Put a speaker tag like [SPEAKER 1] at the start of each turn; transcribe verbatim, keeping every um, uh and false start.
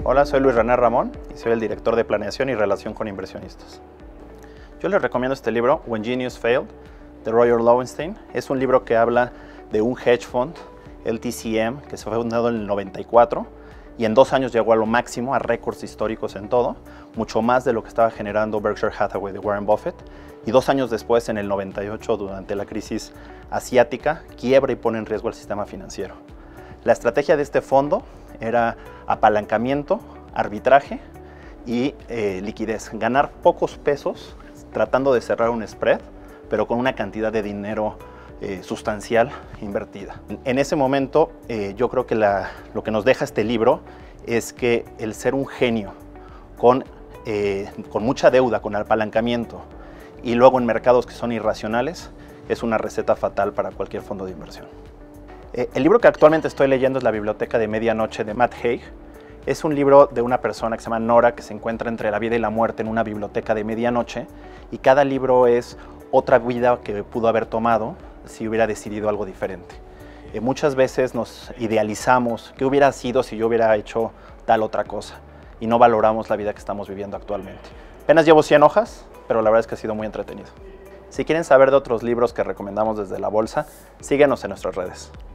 [SPEAKER 1] Hola, soy Luis René Ramón y soy el director de Planeación y Relación con Inversionistas. Yo les recomiendo este libro, When Genius Failed, de Roger Lowenstein. Es un libro que habla de un hedge fund, el T C M, que se fue fundado en el noventa y cuatro y en dos años llegó a lo máximo, a récords históricos en todo, mucho más de lo que estaba generando Berkshire Hathaway de Warren Buffett. Y dos años después, en el noventa y ocho, durante la crisis asiática, quiebra y pone en riesgo el sistema financiero. La estrategia de este fondo era apalancamiento, arbitraje y eh, liquidez. Ganar pocos pesos tratando de cerrar un spread, pero con una cantidad de dinero eh, sustancial invertida. En ese momento, eh, yo creo que la, lo que nos deja este libro es que el ser un genio con, eh, con mucha deuda, con apalancamiento, y luego en mercados que son irracionales, es una receta fatal para cualquier fondo de inversión. Eh, el libro que actualmente estoy leyendo es La Biblioteca de Medianoche de Matt Haig. Es un libro de una persona que se llama Nora, que se encuentra entre la vida y la muerte en una biblioteca de medianoche, y cada libro es otra vida que pudo haber tomado si hubiera decidido algo diferente. Eh, muchas veces nos idealizamos qué hubiera sido si yo hubiera hecho tal otra cosa, y no valoramos la vida que estamos viviendo actualmente. Apenas llevo cien hojas, pero la verdad es que ha sido muy entretenido. Si quieren saber de otros libros que recomendamos desde la bolsa, síguenos en nuestras redes.